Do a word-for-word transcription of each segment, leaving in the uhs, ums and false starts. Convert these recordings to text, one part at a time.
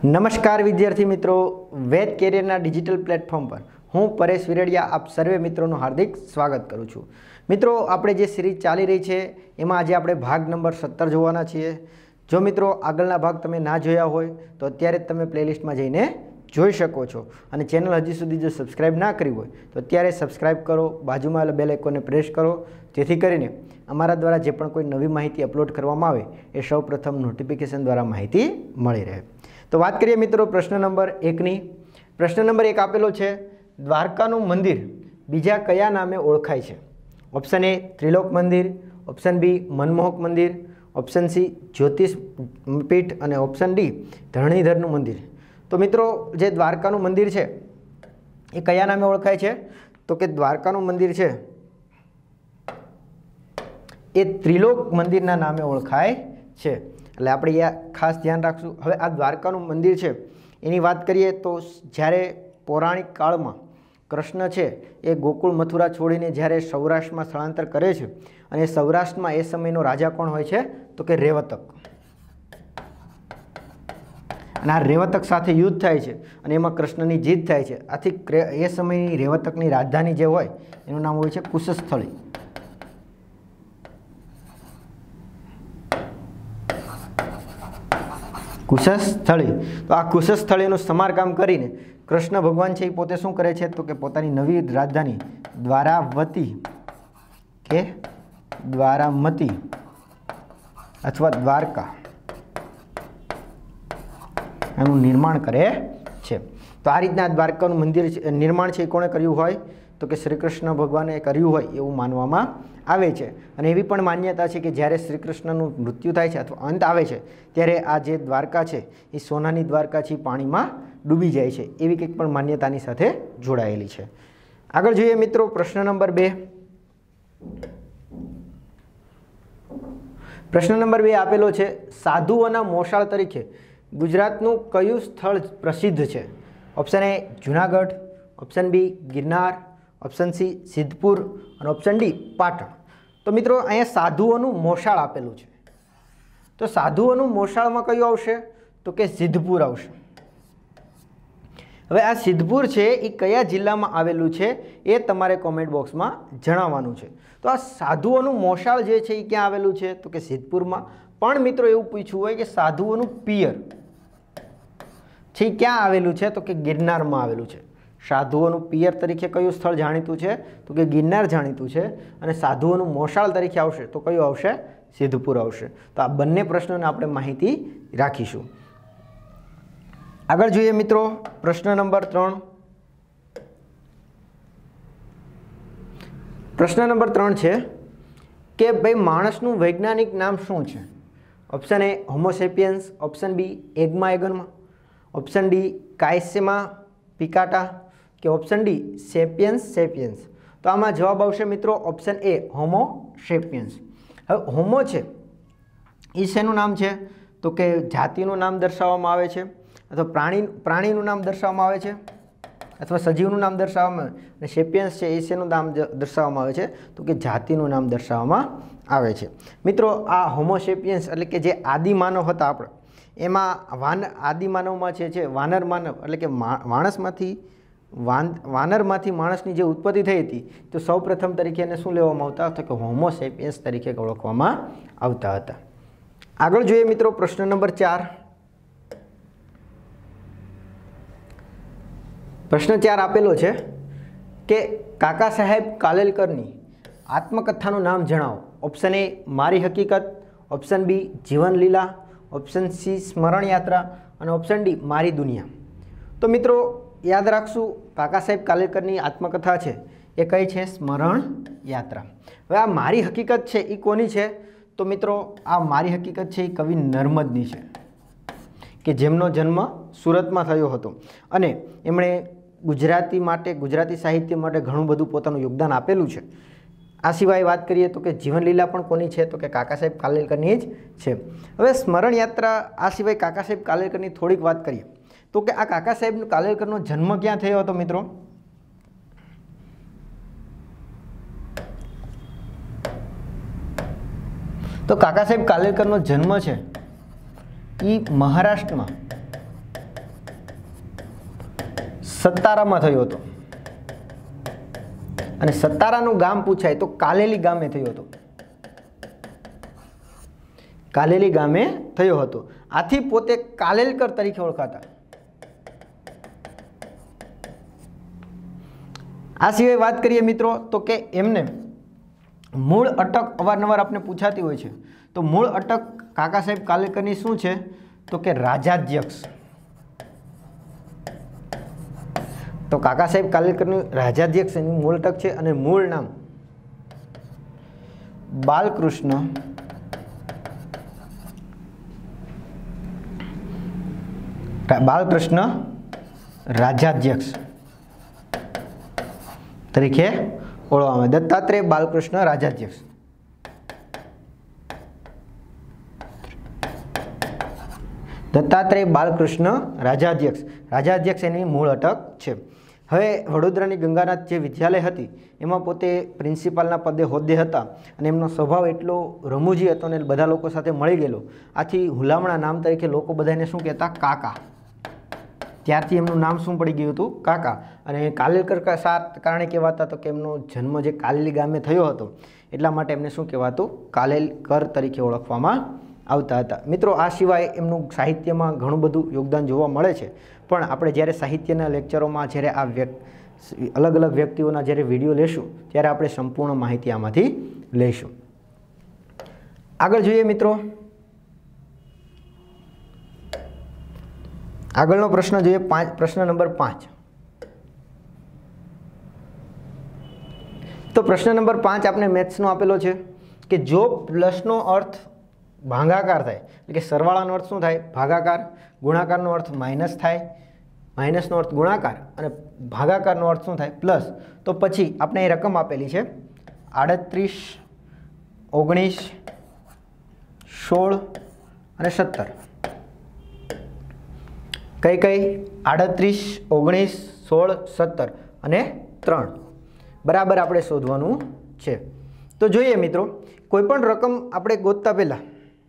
नमस्कार विद्यार्थी मित्रों, वेद केरियरना डिजिटल प्लेटफॉर्म पर हूँ परेश विरडिया आप सर्वे मित्रों हार्दिक स्वागत करूँ छूँ। मित्रों, आपणे जे सीरीज चाली रही है एमां आजे आपणे भाग नंबर सत्तर जोवाना छीए। जो मित्रों आगळना भाग तमे ना जोया होय तो अत्यारे तमे प्लेलिस्ट में जईने जोई शको छो अने चेनल हजी सुधी जो सब्सक्राइब ना करी होय तो अत्यारे सब्सक्राइब करो, बाजुमां आवेला बेल आइकनने प्रेस करो, जेथी करीने अमारा द्वारा जे पण कोई नवी माहिती अपलोड करवामां आवे ए सौ प्रथम नोटिफिकेशन द्वारा माहिती मळी रहे। तो बात करिए मित्रों प्रश्न नंबर एक नी। प्रश्न नंबर एक आपेलो छे, द्वारकानु मंदिर बीजा कया नामे ओळखाय छे? ऑप्शन ए त्रिलोक मंदिर, ऑप्शन बी मनमोहक मंदिर, ऑप्शन सी ज्योतिष पीठ और ऑप्शन डी धरणीधरनु मंदिर। तो मित्रों जे द्वारकानु मंदिर है ये कया नामे ओळखाय छे? तो कि द्वारकानु मंदिर है ये त्रिलोक मंदिरना नामे ओळखाय छे। एटले आपणे आ खास ध्यान राखशुं। हवे आ द्वारकानु मंदिर है एनी वात करीए तो ज्यारे पौराणिक काळमां कृष्ण है ये गोकुळ मथुरा छोड़ीने ज्यारे सौराष्ट्र में स्थलांतर करे छे अने सौराष्ट्र में ए समयनो राजा कोण होय छे? तो कि रेवतक। अने आ रेवतक साथे युद्ध थाय छे अने एमां कृष्णनी जीत थाय छे। आथी ए समयनी रेवतकनी राजधानी जे होय एनुं नाम होय छे कुशस्थली। कुशस्थली। तो आ कुशस्थलीनुं समारकाम करीने कृष्ण भगवान है पोते शू करे छे? तो कि पोतानी नवी राजधानी द्वारावती के द्वारामती अथवा द्वारका एनु निर्माण करे छे। तो आ रीतना द्वारकानुं मंदिर निर्माण है कोणे कर्युं होय? तो कि श्री कृष्ण भगवाने कर्युं होय एवुं मानवामां आवे छे। अने एवी पण मान्यता है कि ज्यारे श्रीकृष्णनुं मृत्यु थाय छे अथवा अंत आवे छे त्यारे आ जे द्वारका है ए सोनानी द्वारका छे पाणीमां डूबी जाय छे एवी कंईक पण मान्यतानी साथे जोड़ायेली छे। आगळ जोईए मित्रों प्रश्न नंबर बे। प्रश्न नंबर बे आपेलो छे, साधुओना मोशाळ तरीके गुजरातनुं कयुं स्थळ प्रसिद्ध छे? Option A Junagadh, option B Girnar, option C Siddhpur और ऑप्शन डी पाटण। तो मित्रों अहींया साधुओनुं मोशाळ आपेलुं छे। तो साधुओनुं मोशाळमां कयुं आवशे? तो कि सिद्धपुर आवशे। हवे आ सिद्धपुर है ये कया जिल्लामां आवेलुं छे ए तमारे कॉमेंट बॉक्स में जणाववानुं छे। तो आ साधुओनुं मोशाळ जे छे ए क्यां आवेलुं छे? तो कि सिद्धपुरमां। पण मित्रों एवुं पूछ्युं होय कि साधुओनुं पियर छे क्यां आवेलुं छे? तो कि गिरनारमां आवेलुं छे। साधुओनुं पियर तरीके कयुं स्थळ जाणीतुं छे? तो कि गिरनार जाणीतुं छे। अने साधुओनुं मोशाळ तरीके आवशे तो कयुं आवशे? सिद्धपुर आवशे। तो आ बंने प्रश्नोने आपणे माहिती राखीशुं। आगळ जोईए मित्रों प्रश्न नंबर त्रण। प्रश्न नंबर त्रण छे कि भाई माणसनुं वैज्ञानिक नाम शुं छे? Option A homo sapiens, option B एग्मा एगनमा, ऑप्शन डी कायसेमा पिकाटा के ऑप्शन डी सेपियन्स सेपियन्स। तो आमां जवाब आवशे मित्रों ऑप्शन ए होमोसेपियन्स। हवे होमो है ई शेनुं नाम है? तो कि जातिनुं नाम दर्शाववामां आवे छे अथवा प्राणी प्राणीनुं नाम दर्शाववामां आवे छे अथवा सजीवनुं नाम दर्शाववामां आवे छे। सेपियन्स छे ए शेनुं नाम दर्शाववामां आवे छे? तो कि जातिनुं नाम दर्शाववामां आवे छे। मित्रों आ होमोसेपियन्स एटले कि जे आदि मानव हता आपणे एमां वान आदि मानवमां छे जे वानर मानव एटले कि माणसमांथी वान वानरमांथी माणसनी जे उत्पत्ति थई हती तो सौ प्रथम तरीके एने शुं लेवामां आवता? तो कि होमोसेपियन्स तरीके ओळखवामां आवता हता। आगळ जोईए मित्रों प्रश्न नंबर चार। प्रश्न चार आपेलो छे कि काका साहेब कालेलकरनी आत्मकथानुं नाम जणावो। ऑप्शन ए मारी हकीकत, ऑप्शन बी जीवन लीला, ऑप्शन सी स्मरण यात्रा और ऑप्शन डी मारी दुनिया। तो मित्रों याद राखशुं काका साहेब कालेलकरनी आत्मकथा है ये कई है? स्मरण यात्रा। हवे आ मारी हकीकत है ये कोनी है? तो मित्रों आ मारी हकीकत है कवि नर्मदनी है कि जेमनो जन्म सूरत में थयो हतो अने एमणे गुजराती माटे गुजराती साहित्य माटे घणुं बधुं पोतानुं योगदान आपेलुं छे। आ सिवाय बात करिए तो कि जीवन लीला पण कोनी है? तो कि काका साहेब कालेलकरनी ज छे। हवे स्मरण यात्रा आ सिवाय काका साहेब कालेलकरनी थोड़ीक बात करिए तो कि आ काका साहेब कालेलकरनो जन्म क्यां थयो हतो मित्रों? तो काका साहेब कालेलकरनो जन्म है ई महाराष्ट्र में સતારામાં થયો હતો અને સતારાનું ગામ પૂછાય તો કાલેલી ગામે થયો હતો, કાલેલી ગામે થયો હતો. આથી પોતે કાલેલકર તરીકે ઓળખાતા. આ સિવાય વાત કરીએ મિત્રો તો કે એમને મૂળ અટક અવારનવાર આપણે પૂછાતી હોય છે. તો મૂળ અટક કાકા સાહેબ કાલેલકરની શું છે તો કે રાજાધ્યક્ષ. તો કાકા સાહેબ કાલેલકરનું રાજાધ્યક્ષ એની મૂળ અટક છે અને મૂળ નામ બાલકૃષ્ણ બાલકૃષ્ણ રાજાધ્યક્ષ તરીકે ઓળખવામાં આવે. દત્તાત્રેય બાલકૃષ્ણ રાજાધ્યક્ષ. દત્તાત્રેય બાલકૃષ્ણ રાજાધ્યક્ષ. રાજાધ્યક્ષ એની મૂળ અટક છે. હવે વડોદરાની ગંગાનાથ જે વિદ્યાલય હતી એમાં પોતે પ્રિન્સિપાલના પદે હોદ્દે હતા અને એમનો સ્વભાવ એટલો રમૂજી હતો અને બધા લોકો સાથે મળી ગયેલો. આથી હુલામણા નામ તરીકે લોકો બધાને શું કહેતા? કાકા. ત્યારથી એમનું નામ શું પડી ગયું હતું? કાકા. અને કાલેલકર સાત કારણે કહેવાતા તો કે એમનો જન્મ જે કાલેલી ગામે થયો હતો એટલા માટે એમને શું કહેવાતું? કાલેલકર તરીકે ઓળખવામાં આવતા હતા. મિત્રો આ સિવાય એમનું સાહિત્યમાં ઘણું બધું યોગદાન જોવા મળે છે. પણ આપણે જ્યારે સાહિત્યના લેક્ચરોમાં જ્યારે આ વ્યક્તિ અલગ અલગ વ્યક્તિઓના જ્યારે વિડીયો લેશું ત્યારે આપણે સંપૂર્ણ માહિતી આમાંથી લઈશું. આગળ જોઈએ મિત્રો. આગળનો પ્રશ્ન જોઈએ. પાંચ પ્રશ્ન નંબર પાંચ. તો પ્રશ્ન નંબર પાંચ આપણે મેથ્સનો આપેલો છે કે જો પ્લસનો અર્થ ભાગાકાર થાય એટલે કે સરવાળાનો અર્થ શું થાય? ભાગાકાર. ગુણાકારનો અર્થ માઇનસ થાય, માઇનસનો અર્થ ગુણાકાર અને ભાગાકારનો અર્થ શું થાય? પ્લસ. તો પછી આપણે એ રકમ આપેલી છે આડત્રીસ, ઓગણીસ, સોળ અને સત્તર. કઈ કઈ? આડત્રીસ, ઓગણીસ, સોળ, સત્તર અને ત્રણ. બરાબર આપણે શોધવાનું છે. તો જોઈએ મિત્રો, કોઈ પણ રકમ આપણે ગોતતા પહેલા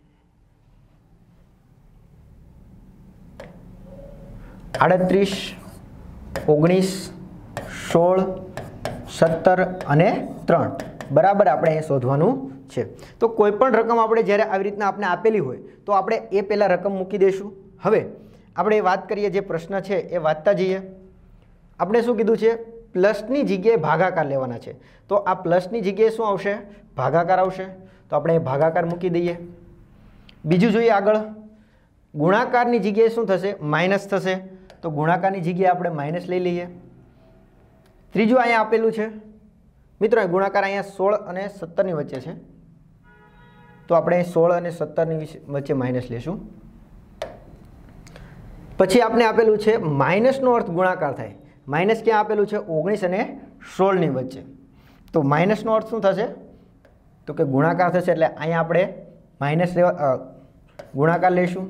આડત્રીસ, ઓગણીસ, સોળ, સત્તર અને ત્રણ બરાબર આપણે શોધવાનું છે. તો કોઈ પણ રકમ આપણે જ્યારે આવી રીતના આપણે આપેલી હોય તો આપણે એ પહેલાં રકમ મૂકી દઈશું. હવે આપણે વાત કરીએ જે પ્રશ્ન છે એ વાંચતા જઈએ. આપણે શું કીધું છે? પ્લસની જગ્યાએ ભાગાકાર લેવાના છે. તો આ પ્લસની જગ્યાએ શું આવશે? ભાગાકાર આવશે. તો આપણે ભાગાકાર મૂકી દઈએ. બીજું જોઈએ આગળ. ગુણાકારની જગ્યાએ શું થશે? માઇનસ થશે. તો ગુણાકારની જગ્યાએ આપણે માઇનસ લઈ લઈએ. ત્રીજું અહીંયા આપેલું છે મિત્રો, ગુણાકાર અહીંયા સોળ અને સત્તરની વચ્ચે છે તો આપણે સોળ અને સત્તરની વચ્ચે માઇનસ લેશું. પછી આપણે આપેલું છે માઇનસનો અર્થ ગુણાકાર થાય. માઇનસ ક્યાં આપેલું છે? ઓગણીસ અને સોળની વચ્ચે. તો માઇનસનો અર્થ શું થશે? તો કે ગુણાકાર થશે. એટલે અહીંયા આપણે માઇનસ લેવા ગુણાકાર લઈશું.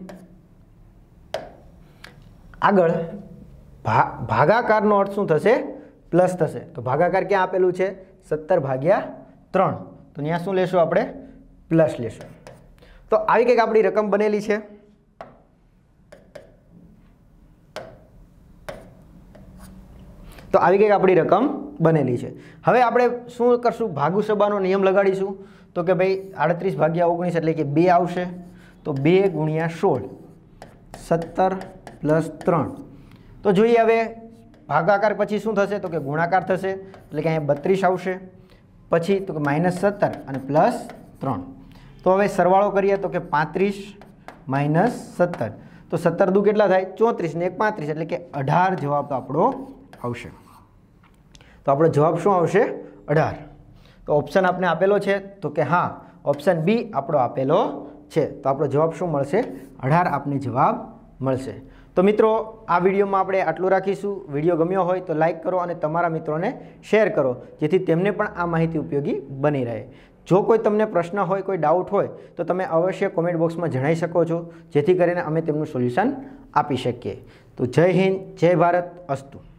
આગળ ભા ભાગાકારનો અર્થ શું થશે? પ્લસ થશે. તો ભાગાકાર ક્યાં આપેલું છે? સત્તર ભાગ્યા ત્રણ. તો અહીંયા શું લેશું? આપણે પ્લસ લેશું. તો આવી કંઈક આપણી રકમ બનેલી છે. તો આવી કંઈક આપણી રકમ બનેલી છે. હવે આપણે શું કરશું? ભાગુસભાનો નિયમ લગાડીશું. તો કે ભાઈ આડત્રીસ ભાગ્યા ઓગણીસ એટલે કે બે આવશે. તો બે ગુણ્યા સોળ, સત્તર પ્લસ ત્રણ. તો જોઈએ હવે ભાગાકાર પછી શું થશે? તો કે ગુણાકાર થશે એટલે કે અહીંયા બત્રીસ આવશે. પછી તો કે માઇનસ સત્તર અને પ્લસ ત્રણ. તો હવે સરવાળો કરીએ તો કે પાંત્રીસ માઇનસ સત્તર. તો સત્તર દુ કેટલા થાય? ચોત્રીસ ને એક પાંત્રીસ એટલે કે અઢાર જવાબ આપણો આવશે. તો આપણો જવાબ શું આવશે? અઢાર. તો ઓપ્શન આપણે આપેલો છે તો કે હા, ઓપ્શન બી આપણો આપેલો છે. તો આપણો જવાબ શું મળશે? અઢાર આપને જવાબ મળશે. તો મિત્રો આ વિડીયોમાં આપણે આટલું રાખીશું. વિડીયો ગમ્યો હોય તો લાઇક કરો અને તમારા મિત્રોને શેર કરો જેથી તેમને પણ આ માહિતી ઉપયોગી બની રહે. જો કોઈ તમને પ્રશ્ન હોય, કોઈ ડાઉટ હોય તો તમે અવશ્ય કોમેન્ટ બોક્સમાં જણાવી શકો છો જેથી કરીને અમે તેમનું સોલ્યુશન આપી શકીએ. તો જય હિન્દ, જય ભારત, અસ્તુ.